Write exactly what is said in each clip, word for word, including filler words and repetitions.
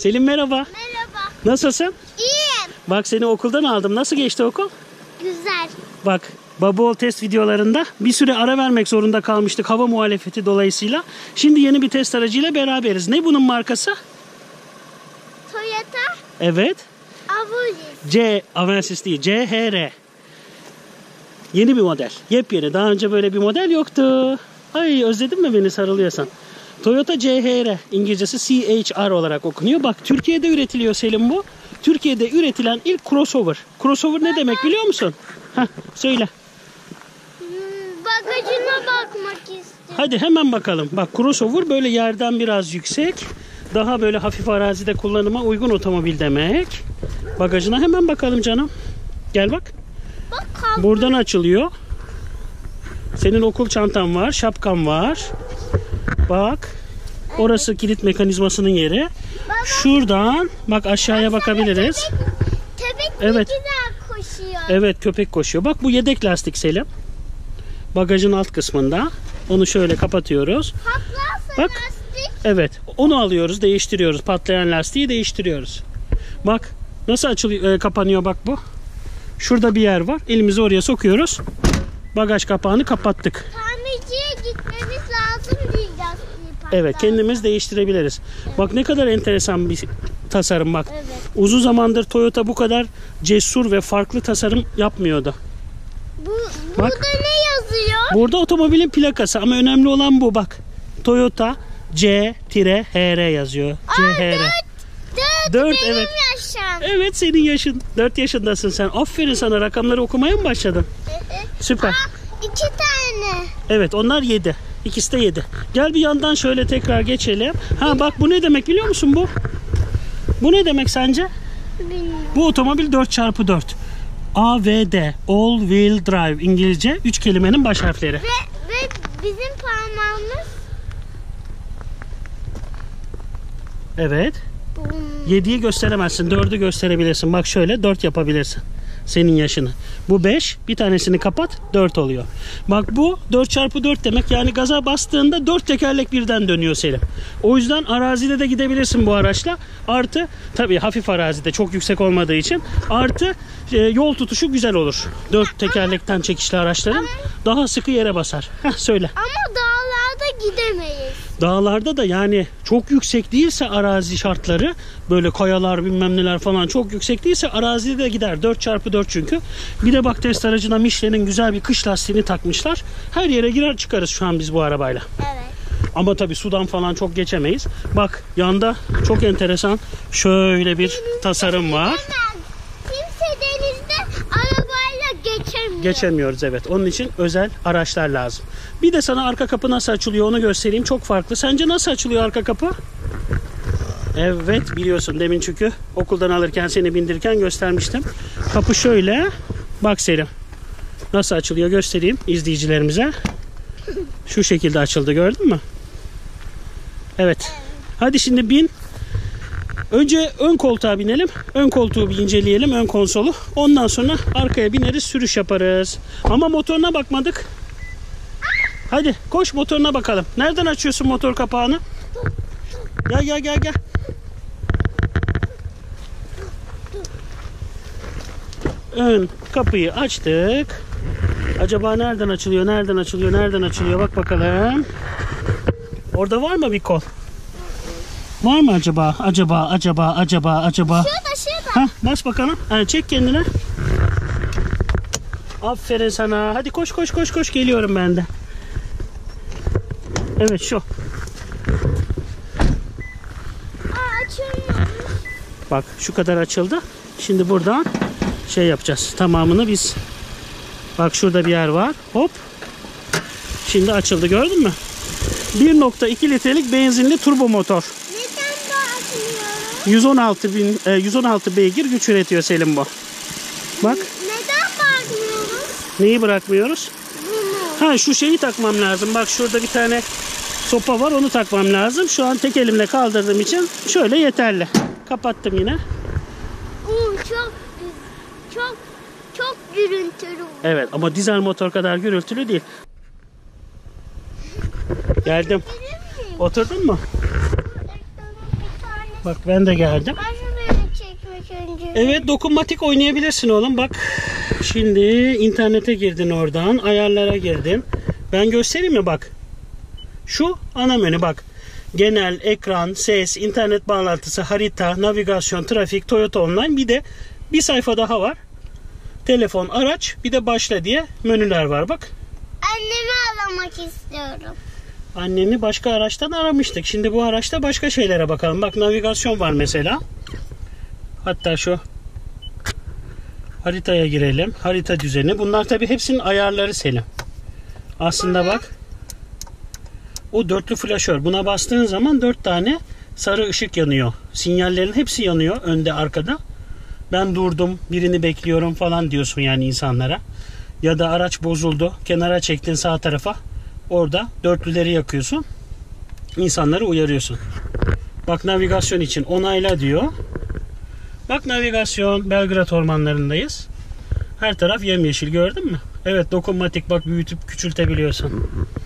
Selim merhaba. Merhaba. Nasılsın? İyiyim. Bak seni okuldan aldım. Nasıl geçti okul? Güzel. Bak Bubble test videolarında bir süre ara vermek zorunda kalmıştık hava muhalefeti dolayısıyla. Şimdi yeni bir test aracıyla beraberiz. Ne bunun markası? Toyota Evet. Avensis. C, Avensis değil. C H R. Yeni bir model. Yepyeni. Daha önce böyle bir model yoktu. Ay özledin mi beni sarılıyorsan? Toyota C H R. İngilizcesi C H R olarak okunuyor. Bak Türkiye'de üretiliyor Selim bu. Türkiye'de üretilen ilk crossover. Crossover ne demek biliyor musun? Heh, söyle. Hmm, bagajına bakmak istiyorum. Hadi hemen bakalım. Bak crossover böyle yerden biraz yüksek. Daha böyle hafif arazide kullanıma uygun otomobil demek. Bagajına hemen bakalım canım. Gel bak. Bakalım. Buradan açılıyor. Senin okul çantan var, şapkan var. Bak. Orası kilit mekanizmasının yeri. Baba, şuradan bak aşağıya bakabiliriz. Köpek, köpek Evet. ne güzel koşuyor. Evet köpek koşuyor. Bak bu yedek lastik Selim. Bagajın alt kısmında. Onu şöyle kapatıyoruz. Patlarsa Bak. lastik. Evet onu alıyoruz, değiştiriyoruz. Patlayan lastiği değiştiriyoruz. Bak nasıl açılıyor, e, kapanıyor bak bu. Şurada bir yer var. Elimizi oraya sokuyoruz. Bagaj kapağını kapattık. Tamirciye gitmemiz lazım değil lastiği patlarsa. Evet kendimiz değiştirebiliriz. Bak ne kadar enteresan bir tasarım bak. Evet. Uzun zamandır Toyota bu kadar cesur ve farklı tasarım yapmıyordu. Bu, Bak. burada ne yazıyor? Burada otomobilin plakası ama önemli olan bu bak. Toyota C H R yazıyor. C H R. Dört, Dört, benim evet. yaşam. Evet senin yaşın. dört yaşındasın sen. Aferin sana, rakamları okumaya mı başladın? Süper. Aa, iki tane. Evet onlar yedi. İkisi de yedi. Gel bir yandan şöyle tekrar geçelim. Ha bak bu ne demek biliyor musun bu? Bu ne demek sence? Bilmiyorum. Bu otomobil dört çarpı dört. A V D All Wheel Drive İngilizce üç kelimenin baş harfleri. Ve, ve bizim parmağımız Evet. bu. yediyi gösteremezsin. dördü gösterebilirsin. Bak şöyle dört yapabilirsin. Senin yaşını. Bu beş. Bir tanesini kapat. dört oluyor. Bak bu dört çarpı dört demek. Yani gaza bastığında dört tekerlek birden dönüyor Selim. O yüzden arazide de gidebilirsin bu araçla. Artı tabii hafif arazide çok yüksek olmadığı için. Artı e, yol tutuşu güzel olur. dört tekerlekten çekişli araçların daha sıkı yere basar. Heh, söyle. Ama dağlarda gidemeyiz. Dağlarda da yani çok yüksek değilse arazi şartları böyle kayalar bilmem neler falan çok yüksek değilse arazide de gider. dört çarpı dört çünkü. Bir de bak test aracına Michelin'in güzel bir kış lastiğini takmışlar. Her yere girer çıkarız şu an biz bu arabayla. Evet. Ama tabii sudan falan çok geçemeyiz. Bak yanda çok enteresan şöyle bir tasarım var. Hemen kimse denizde arabayla geçemiyor. Geçemiyoruz evet. Onun için özel araçlar lazım. Bir de sana arka kapı nasıl açılıyor onu göstereyim. Çok farklı. Sence nasıl açılıyor arka kapı? Evet biliyorsun demin çünkü okuldan alırken seni bindirirken göstermiştim. Kapı şöyle. Bak Selim. Nasıl açılıyor göstereyim izleyicilerimize. Şu şekilde açıldı gördün mü? Evet. Hadi şimdi bin. Önce ön koltuğa binelim. Ön koltuğu bir inceleyelim. Ön konsolu. Ondan sonra arkaya bineriz. Sürüş yaparız. Ama motoruna bakmadık. Hadi koş motoruna bakalım. Nereden açıyorsun motor kapağını? Gel gel gel gel. Ön kapıyı açtık. Acaba nereden açılıyor? Nereden açılıyor? Nereden açılıyor? Bak bakalım. Orada var mı bir kol? Var mı acaba? Acaba, acaba, acaba, acaba. Şurada şurada. Hah, bas bakalım. Ha, çek kendine. Aferin sana. Hadi koş koş koş koş. Geliyorum ben de. Evet şu. Aa, açılmıyor. Bak şu kadar açıldı. Şimdi buradan şey yapacağız. Tamamını biz. Bak şurada bir yer var. Hop. Şimdi açıldı gördün mü? bir nokta iki litrelik benzinli turbo motor. Neden bu açmıyorum? yüz on altı bin, e, yüz on altı beygir güç üretiyor Selim bu. Bak. Neden bakmıyoruz? Neyi bırakmıyoruz? Bunu. Ha şu şeyi takmam lazım. Bak şurada bir tane sopa var onu takmam lazım. Şu an tek elimle kaldırdığım için şöyle yeterli. Kapattım yine. Oo, çok çok çok gürültülü. Evet ama dizel motor kadar gürültülü değil. Geldim. Oturdun mu? Bir tane Bak ben de geldim. Ben şuraya çekmek önce. Evet, dokunmatik oynayabilirsin oğlum. Bak şimdi internete girdin, oradan ayarlara girdin. Ben göstereyim mi bak. Şu ana menü bak. Genel, ekran, ses, internet bağlantısı, harita, navigasyon, trafik, Toyota Online. Bir de bir sayfa daha var. Telefon, araç, bir de başla diye menüler var bak. Annemi aramak istiyorum. Anneni başka araçtan aramıştık. Şimdi bu araçta başka şeylere bakalım. Bak navigasyon var mesela. Hatta şu haritaya girelim. Harita düzeni. Bunlar tabi hepsinin ayarları Selim. Aslında bak. O dörtlü flaşör. Buna bastığın zaman dört tane sarı ışık yanıyor. Sinyallerin hepsi yanıyor. Önde, arkada. Ben durdum, birini bekliyorum falan diyorsun yani insanlara. Ya da araç bozuldu. Kenara çektin sağ tarafa. Orada dörtlüleri yakıyorsun. İnsanları uyarıyorsun. Bak navigasyon için onayla diyor. Bak navigasyon, Belgrad ormanlarındayız. Her taraf yemyeşil, gördün mü? Evet, dokunmatik, bak büyütüp küçültebiliyorsun.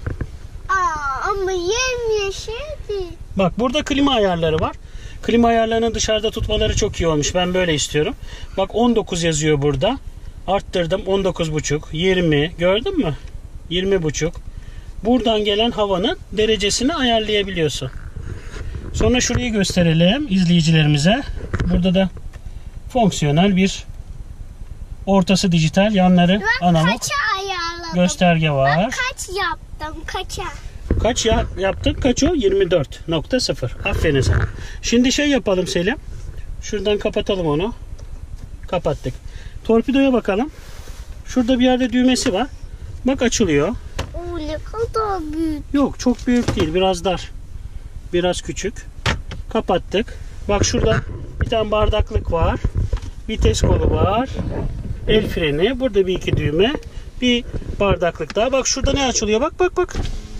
Aa, ama yemyeşil değil. Bak burada klima ayarları var. Klima ayarlarını dışarıda tutmaları çok iyi olmuş. Ben böyle istiyorum. Bak on dokuz yazıyor burada. Arttırdım on dokuz buçuk, yirmi, gördün mü? yirmi buçuk. Buradan gelen havanın derecesini ayarlayabiliyorsun. Sonra şurayı gösterelim izleyicilerimize. Burada da fonksiyonel bir, ortası dijital, yanları Ben analog kaça ayarladım? gösterge var. Ben kaç yaptım? Kaça? Kaç ya yaptın? Kaç o? yirmi dört nokta sıfır. Aferin sana. Şimdi şey yapalım Selim. Şuradan kapatalım onu. Kapattık. Torpidoya bakalım. Şurada bir yerde düğmesi var. Bak açılıyor. Oo, ne kadar büyük. Yok, çok büyük değil. Biraz dar. Biraz küçük. Kapattık. Bak şurada bir tane bardaklık var. Vites kolu var. El freni. Burada bir iki düğme. Bir bardaklık daha. Bak şurada ne açılıyor? Bak bak bak.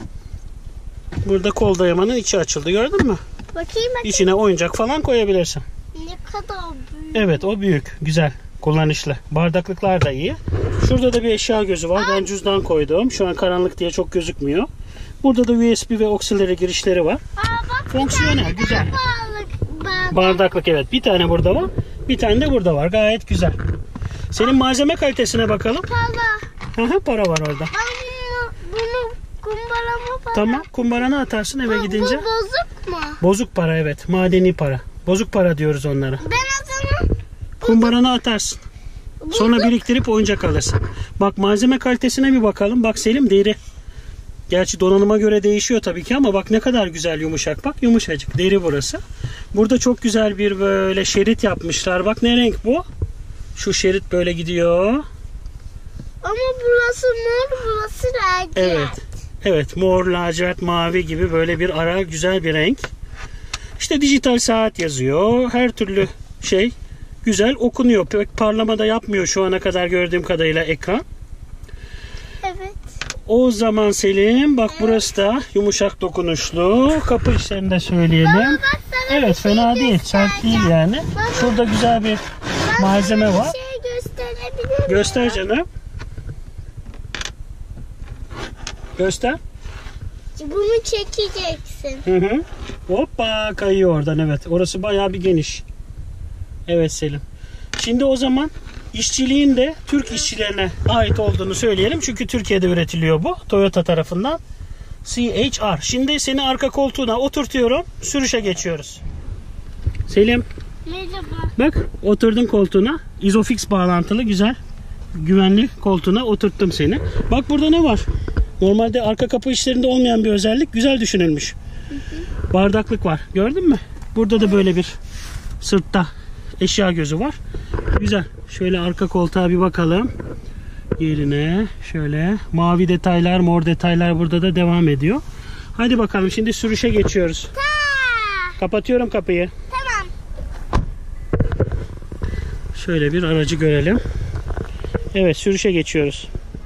Burada kol dayamanın içi açıldı. Gördün mü? Bakayım bakayım. İçine oyuncak falan koyabilirsin. Ne kadar büyük. Evet, o büyük. Güzel. Kullanışlı. Bardaklıklar da iyi. Şurada da bir eşya gözü var. Ben cüzdan koydum. Şu an karanlık diye çok gözükmüyor. Burada da U S B ve auxiliary girişleri var. Aa, bak, Fonksiyonel, güzel. Balık, balık. Bardaklık, evet. Bir tane burada var. Bir tane de burada var. Gayet güzel. Senin malzeme kalitesine bakalım. Para. Aha, para var orada. Ben bunu, bunu kumbarama para. Tamam. Kumbaranı atarsın eve Bu- gidince. Bu bozuk mu? Bozuk para, evet. Madeni para. Bozuk para diyoruz onlara. Ben o zaman Kumbaranı atarsın. Sonra biriktirip oyuncak alırsın. Bak malzeme kalitesine bir bakalım. Bak Selim, deri. Gerçi donanıma göre değişiyor tabii ki ama bak ne kadar güzel, yumuşak. Bak yumuşacık. Deri burası. Burada çok güzel bir böyle şerit yapmışlar. Bak ne renk bu? Şu şerit böyle gidiyor. ama burası mor, burası lacivert. Evet. Evet, mor, lacivert, mavi gibi böyle bir ara güzel bir renk. İşte dijital saat yazıyor. Her türlü şey güzel okunuyor. Pek parlama da yapmıyor şu ana kadar gördüğüm kadarıyla ekran. Evet. O zaman Selim, bak burası da yumuşak dokunuşlu. Kapı işlerini de söyleyelim. Baba bak sana Evet, bir şey fena değil. Sert değil yani. Baba, Şurada güzel bir ben malzeme sana var. Bir şey gösterebilir miyim? Göster canım. Göster. Bunu çekeceksin. Hı hı. Hoppa, kayıyor oradan, evet. Orası bayağı bir geniş. Evet Selim. Şimdi o zaman işçiliğin de Türk işçilerine ait olduğunu söyleyelim. Çünkü Türkiye'de üretiliyor bu. Toyota tarafından. C H R. Şimdi seni arka koltuğuna oturtuyorum. Sürüşe geçiyoruz. Selim, Merhaba. bak oturdun koltuğuna. Isofix bağlantılı güzel. Güvenli koltuğuna oturttum seni. Bak burada ne var? Normalde arka kapı işlerinde olmayan bir özellik. Güzel düşünülmüş. Bardaklık var. Gördün mü? Burada da böyle bir sırtta eşya gözü var. Güzel. Şöyle arka koltuğa bir bakalım. Yerine şöyle mavi detaylar, mor detaylar burada da devam ediyor. Hadi bakalım, şimdi sürüşe geçiyoruz. Ta. Kapatıyorum kapıyı. Tamam. Şöyle bir aracı görelim. Evet, sürüşe geçiyoruz.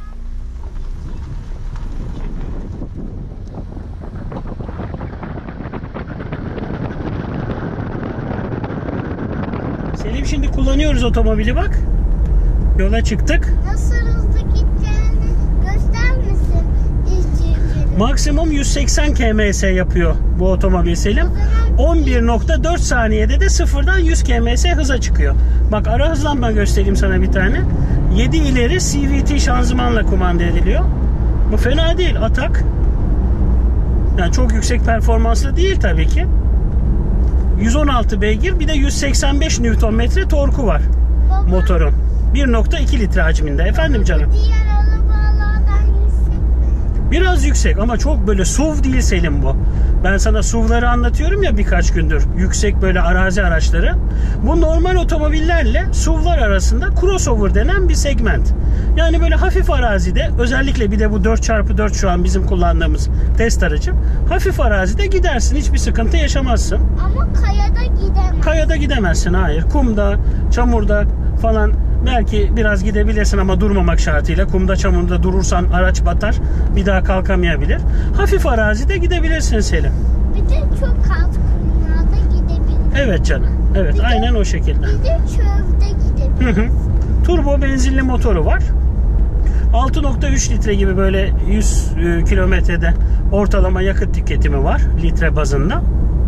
Selim, şimdi kullanıyoruz otomobili bak. Yola çıktık. Nasıl hızlı gideceğini göster misin izleyicilerimize? Maksimum yüz seksen kilometre yapıyor bu otomobil Selim. on bir nokta dört saniyede de sıfırdan yüz kilometre hıza çıkıyor. Bak ara hızlanma göstereyim sana bir tane. yedi ileri C V T şanzımanla kumanda ediliyor. Bu fena değil atak. Yani çok yüksek performanslı değil tabii ki. yüz on altı beygir bir de yüz seksen beş Newton metre torku var Baba, motorun. bir nokta iki litre hacminde. Efendim canım. diğer arabalardan yüksek mi? Biraz yüksek ama çok böyle S U V değil Selim bu. Ben sana S U V'ları anlatıyorum ya birkaç gündür. Yüksek böyle arazi araçları. Bu normal otomobillerle S U V'lar arasında crossover denen bir segment. Yani böyle hafif arazide, özellikle bir de bu dört çarpı dört şu an bizim kullandığımız test aracı. Hafif arazide gidersin, hiçbir sıkıntı yaşamazsın. Ama kayada gidemem. Kayada gidemezsin, hayır. Kumda, çamurda falan belki biraz gidebilirsin ama durmamak şartıyla. Kumda, çamurda durursan araç batar, bir daha kalkamayabilir. Hafif arazide gidebilirsin Selim. Bir de çok az kumlarda gidebilirim. Evet canım. Evet, Bir de- aynen o şekilde. Bir de çölde gidebilirim. Hı hı. Turbo benzinli motoru var. altı nokta üç litre gibi böyle yüz e, kilometrede ortalama yakıt tüketimi var litre bazında.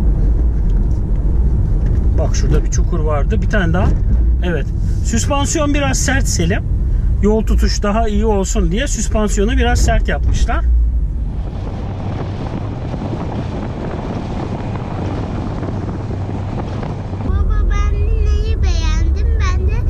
Bak şurada bir çukur vardı. Bir tane daha. Evet. Süspansiyon biraz sert Selim. Yol tutuş daha iyi olsun diye süspansiyonu biraz sert yapmışlar. Baba ben neyi beğendim? Ben de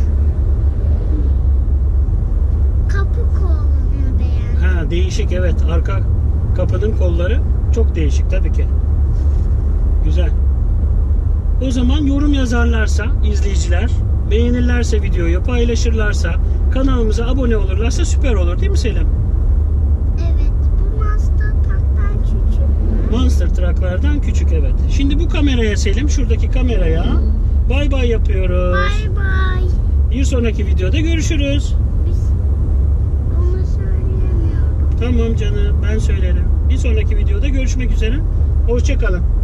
kapı kolunu beğendim. Ha, değişik, evet. Arka kapının kolları çok değişik tabii ki. Güzel. O zaman yorum yazarlarsa izleyiciler, beğenirlerse videoyu, paylaşırlarsa, kanalımıza abone olurlarsa süper olur değil mi Selim? Evet, bu Mazda taktan küçük mü? Monster Truck'lardan küçük, evet. Şimdi bu kameraya Selim, şuradaki kameraya bay bay yapıyoruz. Bay bay. Bir sonraki videoda görüşürüz. Biz onu söyleyemiyorum. Tamam canım, ben söylerim. Bir sonraki videoda görüşmek üzere. Hoşça kalın.